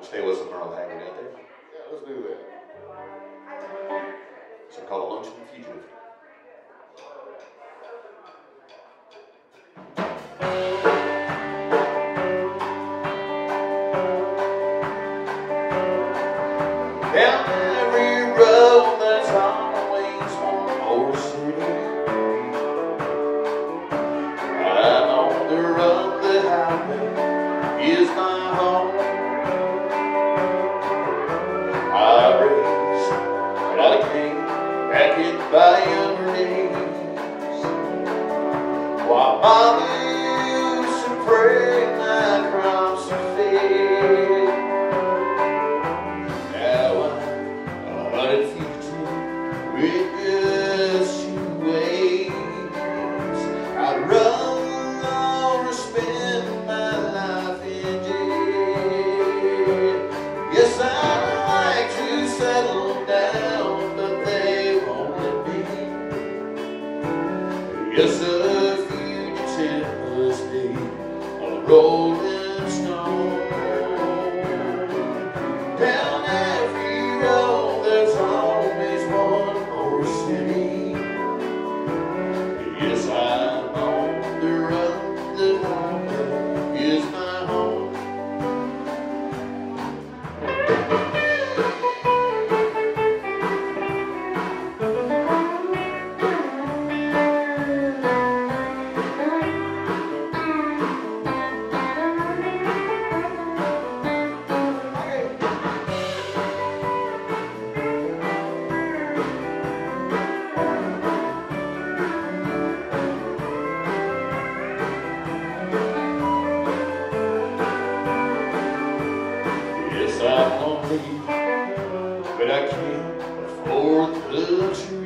Stay with some Earl Haggard out there. Yeah, let's do that. So called Lonesome Fugitive. Down every road there's always one more city. Right on the road, the highway is my home. I raised right out of cane, back in by your knees. While Mama used to pray my crops are fed. Now I'm a hunted fugitive with just two ways. I'd run or spend my life in jail. Yes, I'd like to settle down, but they won't let me. Yes, a fugitive must be a rolling stone. Down every road there's always one more city. Yes, I'm on the run, the highway is my home. Yes, I'm lonely, but I can't afford the truth.